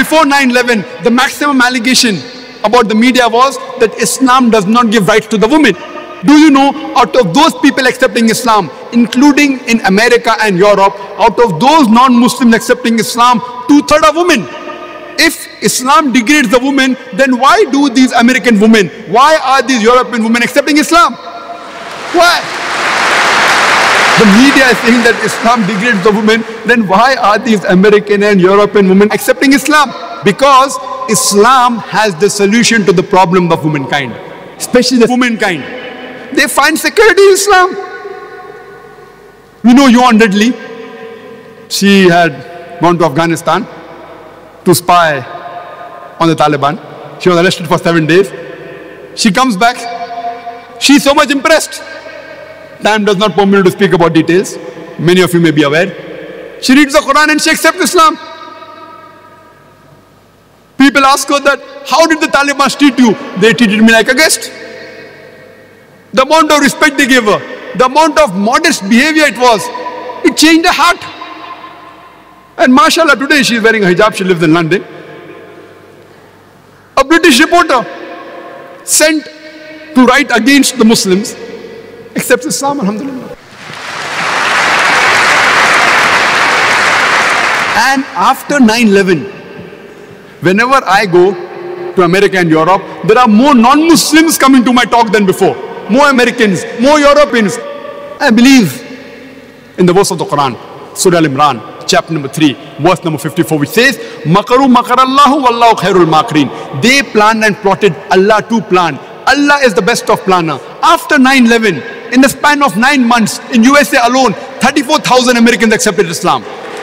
Before 9/11, the maximum allegation about the media was that Islam does not give rights to the women. Do you know, out of those people accepting Islam, including in America and Europe, out of those non-Muslims accepting Islam, 2/3 are women. If Islam degrades the women, then why do these American women, why are these European women accepting Islam? Why? The media is saying that Islam degrades the women, then why are these American and European women accepting Islam? Because Islam has the solution to the problem of womankind, especially the womankind. They find security in Islam. You know Yvonne Ridley, she had gone to Afghanistan to spy on the Taliban. She was arrested for 7 days. She comes back. She's so much impressed. Time does not permit me to speak about details. Many of you may be aware. She reads the Quran and she accepts Islam. People ask her that, how did the Taliban treat you? They treated me like a guest. The amount of respect they gave her, the amount of modest behavior it was, it changed her heart. And mashallah, today she is wearing a hijab, she lives in London. A British reporter sent to write against the Muslims accepts Islam, alhamdulillah. And after 9/11, whenever I go to America and Europe, there are more non-Muslims coming to my talk than before. More Americans, more Europeans. I believe in the verse of the Quran, Surah Al-Imran, chapter number 3, verse number 54, which says, Makaru makarallahu wallahu khairul makirin. They planned and plotted, Allah too planned. Allah is the best of planner. After 9/11, in the span of 9 months, in USA alone, 34,000 Americans accepted Islam.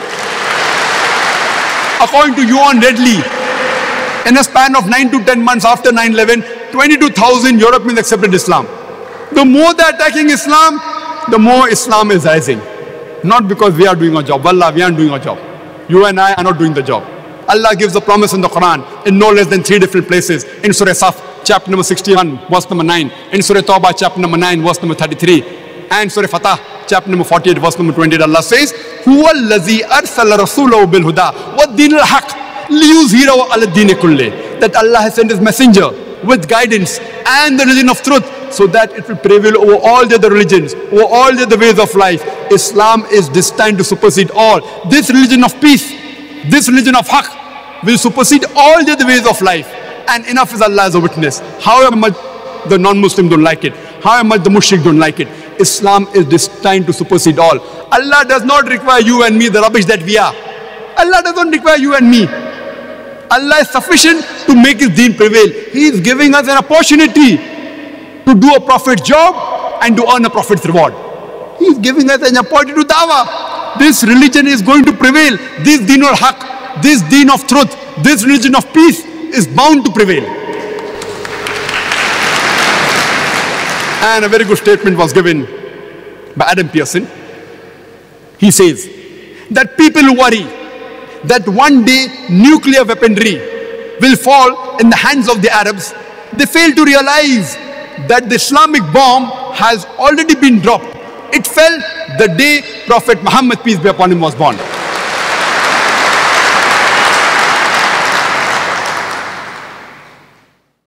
According to Yvonne Ridley, in a span of 9 to 10 months after 9/11, 22,000 Europeans accepted Islam. The more they are attacking Islam, the more Islam is rising. Not because we are doing our job. Wallah, we aren't doing our job. You and I are not doing the job. Allah gives a promise in the Quran in no less than 3 different places. In Surah Saf, chapter number 61, verse number 9. In Surah Tawbah, chapter number 9, verse number 33. And Surah Fatah, chapter number 48, verse number 28. Allah says, Huwa allazi arsala rasulahu bil huda wa dinil haq liyuzhirahu ala dini kulli. That Allah has sent His messenger with guidance and the religion of truth, so that it will prevail over all the other religions, over all the other ways of life. Islam is destined to supersede all. This religion of peace, this religion of haqq, will supersede all the other ways of life. And enough is Allah as a witness. However much the non-Muslim don't like it, however much the mushrik don't like it, Islam is destined to supersede all. Allah does not require you and me the rubbish that we are. Allah does not require you and me. Allah is sufficient to make His deen prevail. He is giving us an opportunity to do a prophet's job and to earn a prophet's reward. He is giving us an opportunity to dawah. This religion is going to prevail. This deen of haqq, this deen of truth, this religion of peace is bound to prevail. And a very good statement was given by Adam Pearson. He says that people who worry that one day nuclear weaponry will fall in the hands of the Arabs, they fail to realize that the Islamic bomb has already been dropped. It fell the day Prophet Muhammad, peace be upon him, was born.